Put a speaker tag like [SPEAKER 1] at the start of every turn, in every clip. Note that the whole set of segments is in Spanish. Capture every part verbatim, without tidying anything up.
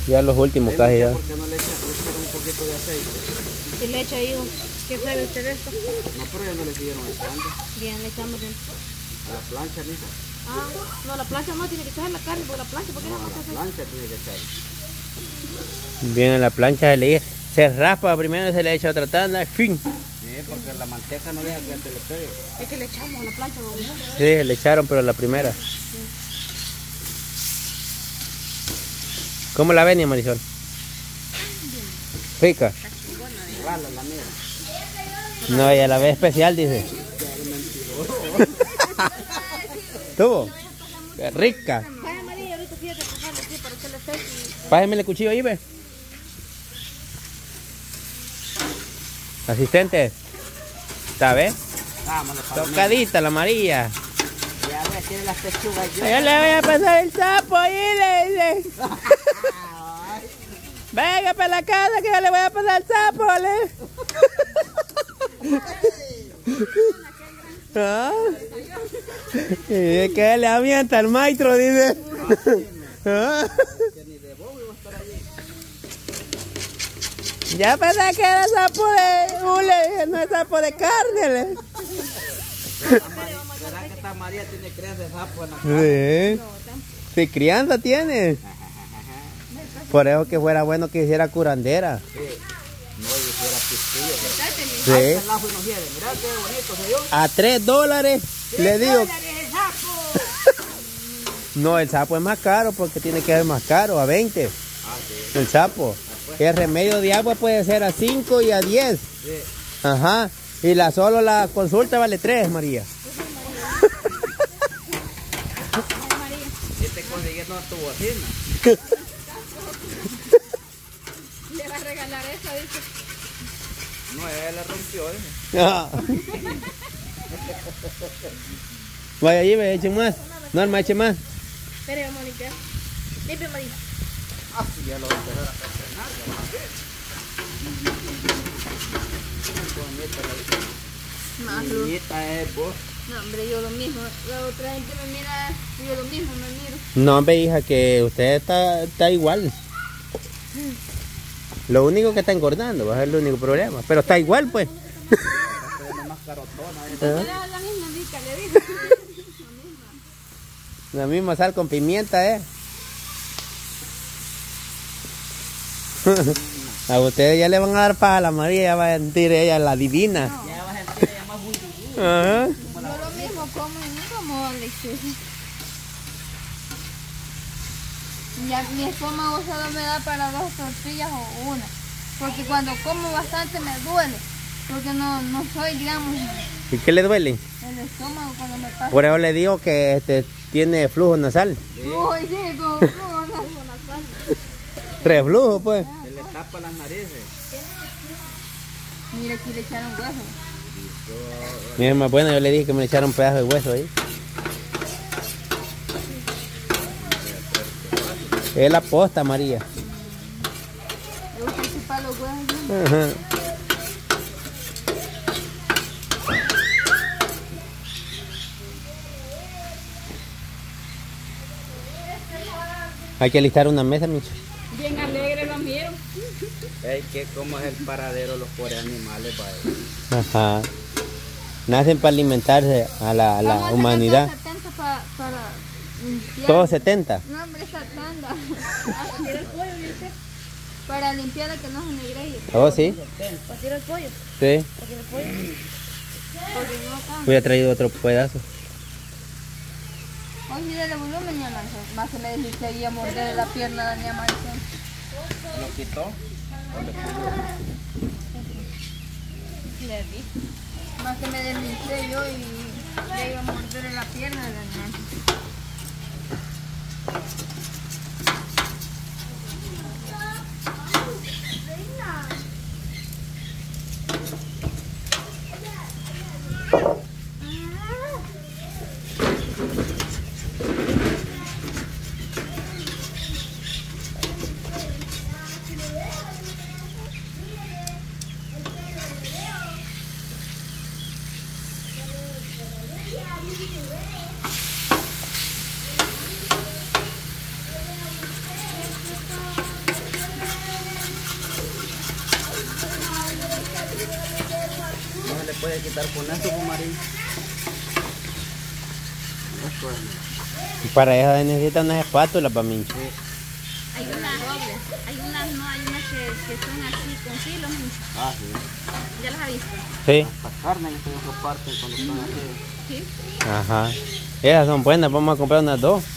[SPEAKER 1] Ya los últimos casi ya.
[SPEAKER 2] ¿Por qué no le echan un poquito de aceite?
[SPEAKER 3] Si le echa ahí, ¿qué sabe usted de esto?
[SPEAKER 2] No, pero ya no le siguieron echando.
[SPEAKER 3] Bien, le echamos en...
[SPEAKER 2] A la plancha, mija.
[SPEAKER 3] Ah, no, la plancha no, tiene que echar la carne por la plancha, ¿por qué no?
[SPEAKER 2] No, a la plancha tiene que echar.
[SPEAKER 1] Bien, en la plancha se le se raspa primero, se le echa otra tanda, fin.
[SPEAKER 2] Sí, porque la manteca no deja que se le pegue.
[SPEAKER 3] Es que le echamos a la plancha, ¿no?
[SPEAKER 1] Sí, le echaron, pero la primera. Sí. ¿Cómo la ven, Marisol? Rica.
[SPEAKER 2] Igual a la mía.
[SPEAKER 1] No, ella la ve especial, dice. ¿Tuvo? Qué rica. Págame el cuchillo ahí, ve. Asistente. ¿Sabes? Tocadita la María.
[SPEAKER 2] Ya ve, tiene las pechugas.
[SPEAKER 1] Yo le voy a pasar el sapo ahí, le dice. Venga para la casa que yo le voy a pasar el sapo, le. ¿Ah? Y que le avienta el maestro, dice. ¿Ah? Ya pensé que era sapo de hule, no es sapo de carne. ¿Le?
[SPEAKER 2] ¿Verdad que esta María tiene crianza de sapo en la casa?
[SPEAKER 1] Sí. Sí, crianza tiene. Por eso que fuera bueno que hiciera curandera.
[SPEAKER 2] Sí. No, yo hiciera pistillo.
[SPEAKER 1] Sí.
[SPEAKER 2] Mira qué bonito se dio.
[SPEAKER 1] A tres dólares le digo.
[SPEAKER 3] El sapo.
[SPEAKER 1] No, el sapo es más caro porque tiene que ser más caro, a veinte.
[SPEAKER 2] Ah, sí.
[SPEAKER 1] El sapo. El remedio de agua puede ser a cinco y a diez.
[SPEAKER 2] Sí.
[SPEAKER 1] Ajá. Y la solo la consulta vale tres, María.
[SPEAKER 2] Este consiguiendo tu bocina.
[SPEAKER 3] Le va a regalar eso, dice.
[SPEAKER 2] No, ella la rompió, dice.
[SPEAKER 1] Ah. Vaya allí, ve, echen más. Norma, eche más.
[SPEAKER 3] Espera, vamos a limpiar. Limpia, María.
[SPEAKER 2] Ah, sí, ya lo voy a empezar a presionar.
[SPEAKER 3] Más
[SPEAKER 2] Niñita es vos.
[SPEAKER 3] No, hombre, yo lo mismo. La otra gente me mira, yo lo mismo me miro.
[SPEAKER 1] No, hombre, hija, que usted está, está igual. Lo único que está engordando, va a ser el único problema. Pero está igual, pues.
[SPEAKER 2] Más carotona.
[SPEAKER 3] Era la misma mica, le digo.
[SPEAKER 1] La misma sal con pimienta, ¿eh? A ustedes ya le van a dar para la María, ya va a sentir ella la divina.
[SPEAKER 3] No.
[SPEAKER 2] Ya vas a sentir ella más muy.
[SPEAKER 1] Ajá.
[SPEAKER 3] Yo lo mismo como y no como Alexis. Ya mi estómago solo me da para dos tortillas o una. Porque cuando como bastante me duele. Porque no, no soy, digamos,
[SPEAKER 1] ¿Y qué le duele?
[SPEAKER 3] el estómago cuando me pasa.
[SPEAKER 1] Por eso le digo que este tiene flujo nasal.
[SPEAKER 3] Uy, sí, como como nasal.
[SPEAKER 1] Reflujo, pues.
[SPEAKER 2] Se le tapa las narices.
[SPEAKER 3] Mira, aquí le echaron hueso.
[SPEAKER 1] Mi más bueno, yo le dije que me le echaron un pedazo de hueso ahí. Es la posta, María.
[SPEAKER 3] Le gusta chupar los huesos.
[SPEAKER 1] Ajá. Hay que alistar una mesa, Micho.
[SPEAKER 3] Bien alegre lo miro.
[SPEAKER 2] Es que como es el paradero de los pobres animales, vaya.
[SPEAKER 1] Ajá. Nacen para alimentarse a la, a la
[SPEAKER 3] Vamos a
[SPEAKER 1] humanidad.
[SPEAKER 3] sacar setenta pa, para limpiar.
[SPEAKER 1] Todos setenta.
[SPEAKER 3] No, hombre, esa tanda. Para tirar el pollo, ¿viste? Para limpiar a que no se negre.
[SPEAKER 1] Oh, sí.
[SPEAKER 3] Para tirar el pollo.
[SPEAKER 1] Sí.
[SPEAKER 3] Para tirar el pollo. Porque no acá.
[SPEAKER 1] Voy a traer otro pedazo.
[SPEAKER 3] Hoy sí dale volumen, ya Marisol. Más se le dijiste ahí a morder la pierna de doña Marisol.
[SPEAKER 2] ¿Lo quitó?
[SPEAKER 3] Le di. Más que me deslizé yo y le iba a morder la pierna de doña Marisol.
[SPEAKER 2] puede quitar con esto, pues, Marín. Esto es.
[SPEAKER 1] Y para eso necesita unas espátulas para mí.
[SPEAKER 2] Sí.
[SPEAKER 3] Hay unas dobles, hay unas no, hay unas que, que son así con filos.
[SPEAKER 2] Ah, sí.
[SPEAKER 3] ¿Ya las ha visto?
[SPEAKER 1] Sí.
[SPEAKER 2] Las carnes que se parten cuando están así.
[SPEAKER 3] Sí.
[SPEAKER 1] Ajá. Esas son buenas, vamos a comprar unas dos.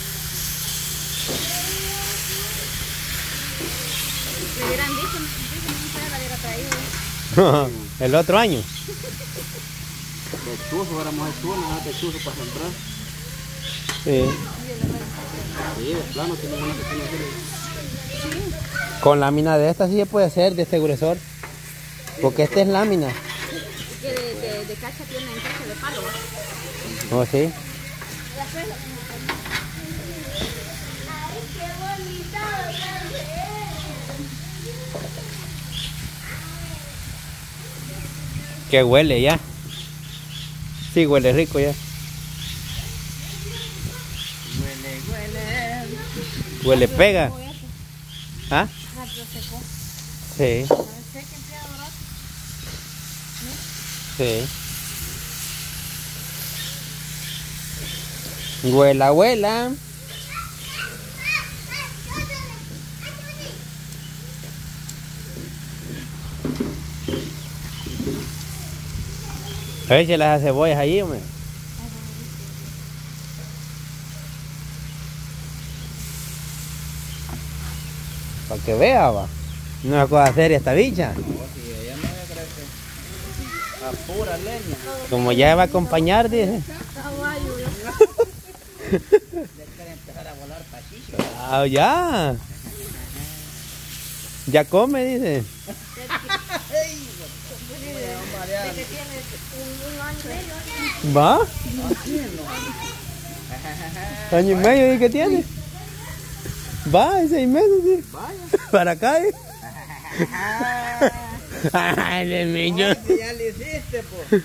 [SPEAKER 3] Le hubieran dicho, no se la hubiera traído.
[SPEAKER 1] El otro año.
[SPEAKER 2] De chuzo, éramos de chuzo, nada de chuzo para sembrar.
[SPEAKER 1] Sí.
[SPEAKER 2] Sí, de plano tiene una que tiene así.
[SPEAKER 1] Con lámina de esta sí se puede hacer de este gruesor. Porque esta es lámina.
[SPEAKER 3] Que de, de, de cacha tienen cacha de palo.
[SPEAKER 1] ¿Oh, sí? Que huele ya. Sí, huele rico ya.
[SPEAKER 2] Huele, huele.
[SPEAKER 1] Huele pega. ¿Ah? Sí. Sí. Huela, huela. A ver si las cebollas allí, hombre. Para que vea, va. No es cosa seria esta bicha.
[SPEAKER 2] No, si ella no me crece. A pura leña.
[SPEAKER 1] Como ya va a acompañar, dice.
[SPEAKER 2] Ya quiere empezar a volar pachicho.
[SPEAKER 1] Ah, ya. Ya come, dice. ¿Va? Año y medio, ¿y qué tiene? Va, es seis meses, sí. Para acá, ¿eh? Ay, de mí, yo.
[SPEAKER 2] Ya le hiciste, pues.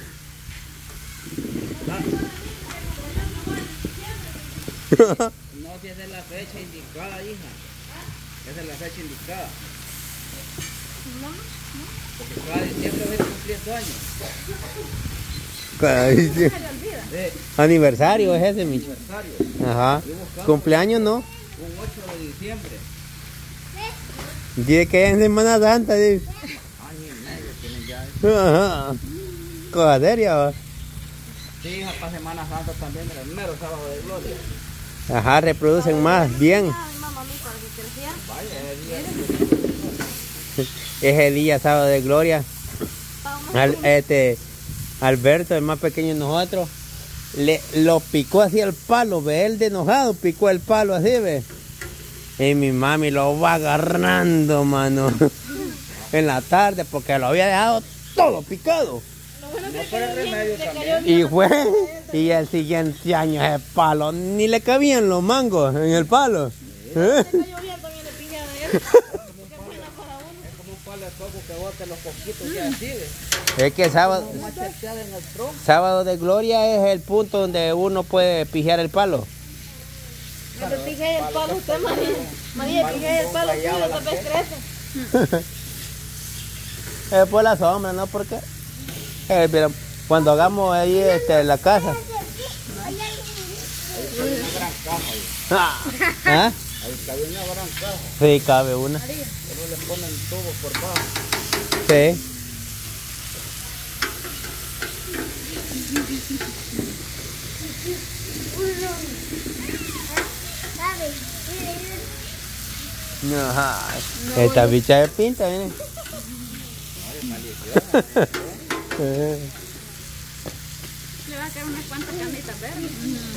[SPEAKER 2] No, si esa es la fecha indicada, hija. Esa es la fecha indicada. Porque cada diciembre voy a cumplir dos años.
[SPEAKER 1] Ay, sí.
[SPEAKER 2] Sí,
[SPEAKER 1] Aniversario es ese, Micho.
[SPEAKER 2] aniversario.
[SPEAKER 1] Ajá. Cumpleaños no.
[SPEAKER 2] Un ocho de diciembre.
[SPEAKER 1] Dice que es en Semana Santa, dice.
[SPEAKER 2] Año y medio tienen ya.
[SPEAKER 1] Ajá. Cosa seria, va.
[SPEAKER 2] Sí, hija, para Semana Santa también, el mero sábado de gloria.
[SPEAKER 1] Ajá, reproducen más, bien.
[SPEAKER 2] Vaya, el día.
[SPEAKER 1] Ese día, sábado de gloria. Al, este, Alberto, el más pequeño de nosotros, le, lo picó así el palo, ve, él de enojado picó el palo así, ve. Y mi mami lo va agarrando, mano, en la tarde, porque lo había dejado todo picado.
[SPEAKER 2] No por el remedio también.
[SPEAKER 1] Y fue, y el siguiente año ese palo, ni le cabían los mangos en el palo. ¿Eh?
[SPEAKER 2] Es como un palo de coco que bote los coquitos ya así, ¿ves?
[SPEAKER 1] Es que sábado,
[SPEAKER 2] Como macheteada en el tronco.
[SPEAKER 1] sábado de gloria es el punto donde uno puede pijar el palo.
[SPEAKER 3] No te pijes el palo usted, María. María, pijes el palo tuyo, tal vez crece.
[SPEAKER 1] Es por la sombra, ¿no? Porque eh, pero cuando hagamos ahí este, la casa.
[SPEAKER 2] Una gran caja.
[SPEAKER 1] Ah, ¿ah?
[SPEAKER 2] Ahí cabe una gran caja.
[SPEAKER 1] Sí, cabe una.
[SPEAKER 2] Pero le ponen tubos por bajo.
[SPEAKER 1] Sí. Ajá. Esta bicha de pinta, miren.
[SPEAKER 3] Le va a caer unas cuantas camitas verdes.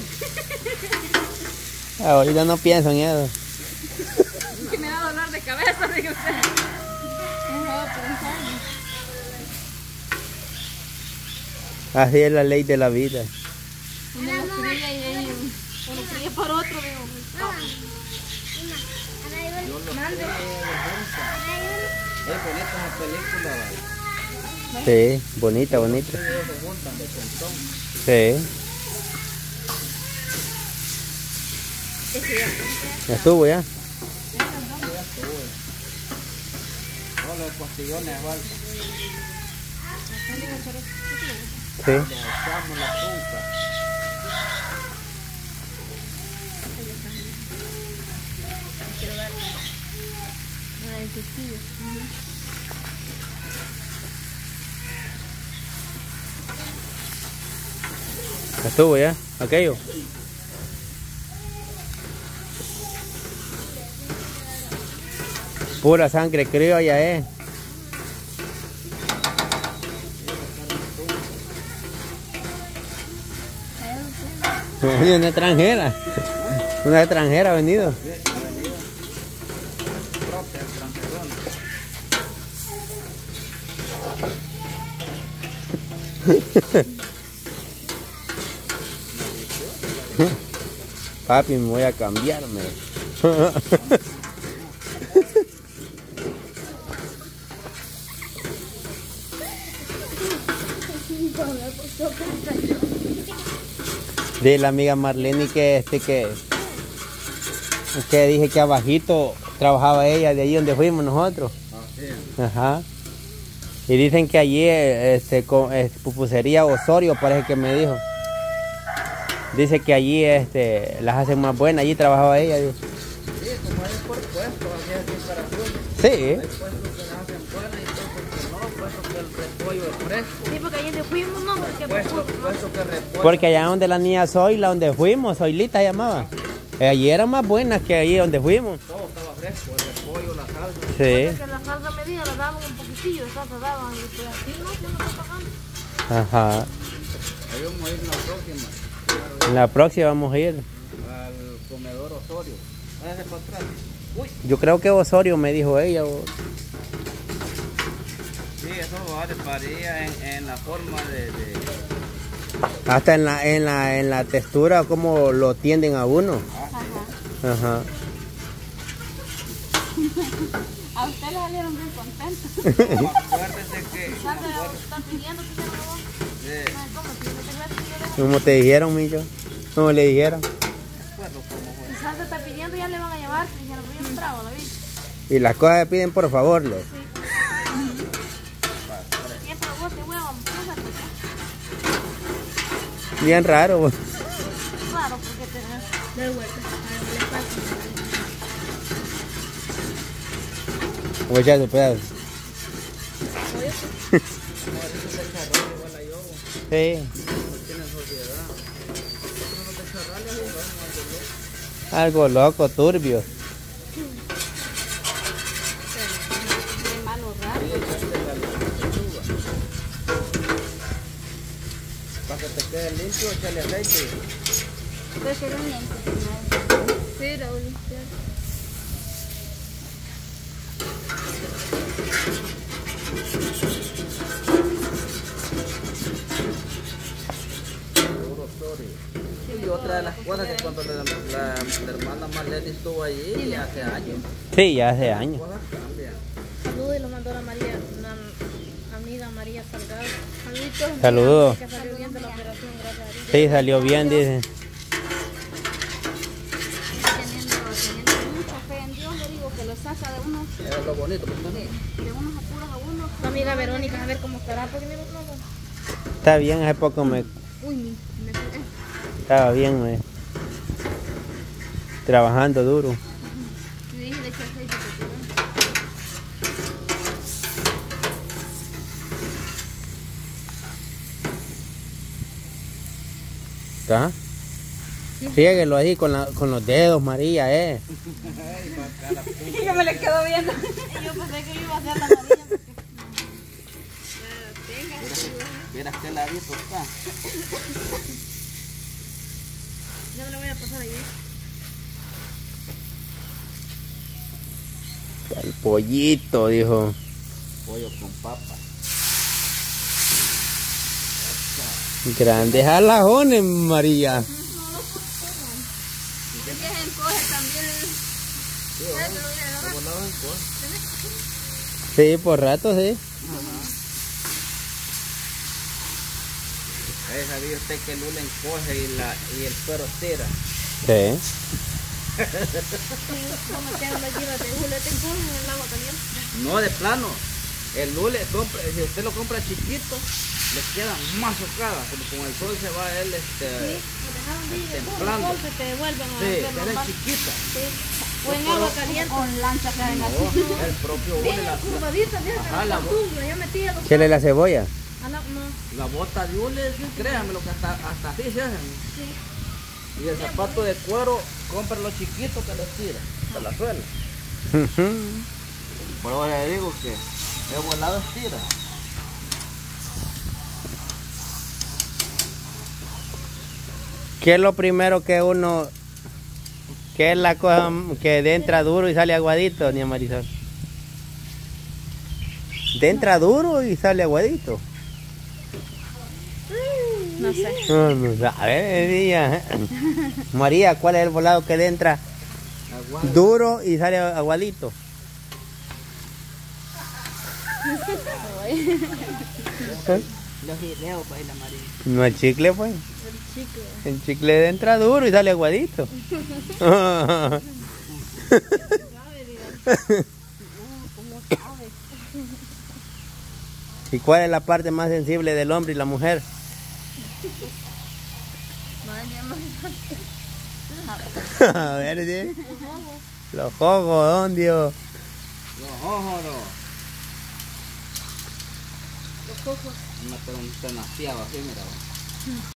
[SPEAKER 1] Ahorita no pienso en eso.
[SPEAKER 3] Que me da dolor de cabeza, dice usted.
[SPEAKER 1] Así es la ley de la vida.
[SPEAKER 3] Uno lo cría y ahí uno cría por otro, digo.
[SPEAKER 2] Es bonita esa película, ¿vale?
[SPEAKER 1] Sí, bonita, bonita.
[SPEAKER 2] Ustedes se juntan de contón.
[SPEAKER 1] Sí. Ya estuvo ya.
[SPEAKER 2] No, los postillones, igual.
[SPEAKER 1] Sí.
[SPEAKER 2] Le echamos la punta.
[SPEAKER 3] Quiero darle una de quesillo.
[SPEAKER 1] Estuvo ya, aquello. Pura sangre criolla, eh. Una extranjera. Una extranjera ha venido. Papi, me voy a cambiarme. De la amiga Marlene que este que que dije que abajito trabajaba ella de allí donde fuimos nosotros. Ajá. Y dicen que allí este con este, pupusería Osorio parece que me dijo. Dice que allí este las hacen más buenas, allí trabajaba ella. Dice.
[SPEAKER 2] Sí, como hay por puesto, aquí hay comparaciones.
[SPEAKER 1] Sí.
[SPEAKER 2] Hay puestos que las hacen buenas y puestos que no, puestos que el repollo es fresco.
[SPEAKER 3] Sí, porque ayer fuimos, no, porque
[SPEAKER 2] Puestos puesto que repollo.
[SPEAKER 1] Porque allá donde la niña Zoila, donde fuimos, Zoilita se llamaba. Eh, allí eran más buenas que allí donde fuimos.
[SPEAKER 2] Todo estaba fresco, el repollo, la salsa.
[SPEAKER 1] Sí.
[SPEAKER 3] que la salsa medida la daban un poquitillo, de salsa daban, y pues así no, yo no estoy pagando.
[SPEAKER 1] Ajá.
[SPEAKER 2] Ahí vamos a ir en la próxima.
[SPEAKER 1] En la próxima vamos a ir.
[SPEAKER 2] Al comedor Osorio. Váyase para atrás. Uy.
[SPEAKER 1] Yo creo que Osorio me dijo ella. O...
[SPEAKER 2] Sí, eso va de paría en, en la forma de, de...
[SPEAKER 1] Hasta en la, en la, en la textura, como lo tienden a uno.
[SPEAKER 3] Ajá.
[SPEAKER 1] Ajá.
[SPEAKER 3] A ustedes salieron bien contentos.
[SPEAKER 2] Acuérdese que...
[SPEAKER 3] ¿Están pidiendo que se lo hagan?
[SPEAKER 2] Sí.
[SPEAKER 3] ¿Cómo? ¿Si no te crees que yo le
[SPEAKER 1] Como te dijeron, Millo. Como le dijeron.
[SPEAKER 2] Acuerdo cómo fue.
[SPEAKER 3] Si Santa está pidiendo, ya le van a llevar. Dijeron, pero yo no trago, ¿la viste?
[SPEAKER 1] Y las cosas se piden por favor. Le.
[SPEAKER 3] Sí. Siempre vos te huevos, no sé.
[SPEAKER 1] Bien raro. Vos.
[SPEAKER 3] Claro, porque te da vuelta.
[SPEAKER 1] Voy a echar tu pedazo. Sí. Algo loco, turbio.
[SPEAKER 3] De malo raro.
[SPEAKER 2] Para que te quede limpio, échale aceite.
[SPEAKER 3] Pero que no miente. Sí, Raúl.
[SPEAKER 2] Y otra de las cosas que cuando la, la, la hermana Marlene estuvo allí hace años,
[SPEAKER 1] Sí, ya hace años.
[SPEAKER 2] cosas cambian.
[SPEAKER 3] Saludos y lo mandó la María, una amiga María Salgado. Saluditos.
[SPEAKER 1] Saludos.
[SPEAKER 3] Que salió bien de la operación, gracias a Dios.
[SPEAKER 1] Sí, salió bien, dice.
[SPEAKER 3] Teniendo, teniendo mucha fe en Dios, le digo que lo saca de unos,
[SPEAKER 2] Es lo bonito, pues, ¿no?
[SPEAKER 3] de unos apuros a uno. La amiga Verónica, a ver cómo estará, porque mira, no, no.
[SPEAKER 1] Está bien, hace poco me
[SPEAKER 3] Uy, mi, me pegué.
[SPEAKER 1] estaba bien, me, trabajando duro.
[SPEAKER 3] Le dije de echar aceite,
[SPEAKER 1] ¿Está? Fríguelo ahí con, la, con los dedos, María, eh.
[SPEAKER 3] y yo me le quedo viendo. Y yo pensé que yo iba a hacer la María. Porque...
[SPEAKER 2] Vieras qué ladito está.
[SPEAKER 3] Ya me lo voy a pasar ahí.
[SPEAKER 1] El pollito, dijo.
[SPEAKER 2] Pollo con papa.
[SPEAKER 1] Grandes alajones, María.
[SPEAKER 3] Es que se encoge también.
[SPEAKER 2] Sí, ¿o no? ¿Cómo en cosa?
[SPEAKER 1] Sí, por rato, sí.
[SPEAKER 2] Eh, ¿sabía usted que el hule encoge y, la, y el cuero tira?
[SPEAKER 1] Sí.
[SPEAKER 3] ¿Cómo quedan las llevas de hule? ¿Te encoge en el agua caliente?
[SPEAKER 2] No, de plano. El hule, compra, si usted lo compra chiquito, le queda más socada, pero con el sol se va él este, templando.
[SPEAKER 4] Se te devuelven a
[SPEAKER 2] Sí,
[SPEAKER 4] hacer
[SPEAKER 2] queda
[SPEAKER 4] normal.
[SPEAKER 2] chiquita.
[SPEAKER 4] Sí. O en agua caliente.
[SPEAKER 3] Con lancha que ven así.
[SPEAKER 2] No, el propio hule la,
[SPEAKER 4] Curvadita, mira,
[SPEAKER 2] Ajá,
[SPEAKER 4] que
[SPEAKER 2] la
[SPEAKER 4] la
[SPEAKER 2] bo-
[SPEAKER 4] costumbre, yo metía los...
[SPEAKER 1] Chile la cebolla.
[SPEAKER 4] Ah, no, no.
[SPEAKER 2] la bota de hule, sí, créanme lo que hasta, hasta así se hacen. Y el zapato de cuero, cómpralo chiquito que lo tira, que la suela. Por eso le digo que el volado estira.
[SPEAKER 1] ¿Qué es lo primero que uno, qué es la cosa que entra duro y sale aguadito, niña Marisol? Entra duro y sale aguadito.
[SPEAKER 4] No sé.
[SPEAKER 1] No, no sabe, niña. María, ¿cuál es el volado que entra
[SPEAKER 2] Aguado.
[SPEAKER 1] duro y sale aguadito?
[SPEAKER 2] Los videos para ir a María.
[SPEAKER 1] No el chicle, pues.
[SPEAKER 4] El chicle.
[SPEAKER 1] El chicle entra duro y sale aguadito.
[SPEAKER 4] Sabe, diga. ¿Cómo sabe?
[SPEAKER 1] ¿Y cuál es la parte más sensible del hombre y la mujer? A ver, ¿sí? Los ojos, ¿dónde?
[SPEAKER 2] Los ojos, no.
[SPEAKER 4] Los ojos.
[SPEAKER 2] Una demasiado así, mira.